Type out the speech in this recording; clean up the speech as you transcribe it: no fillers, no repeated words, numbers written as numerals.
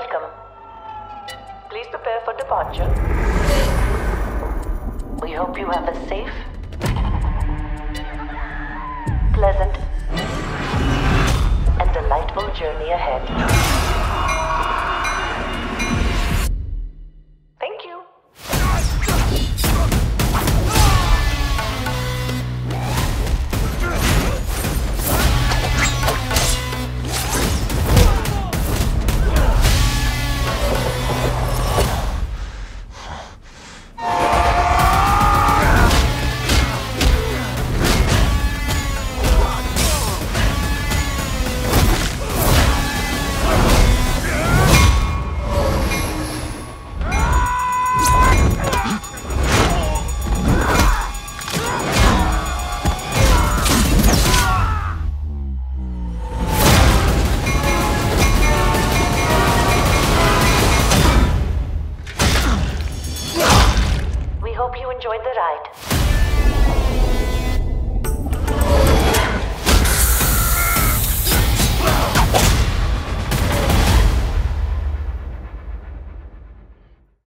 Welcome. Please prepare for departure. We hope you have a safe, pleasant, and delightful journey ahead. Thank you. We hope you enjoyed the ride.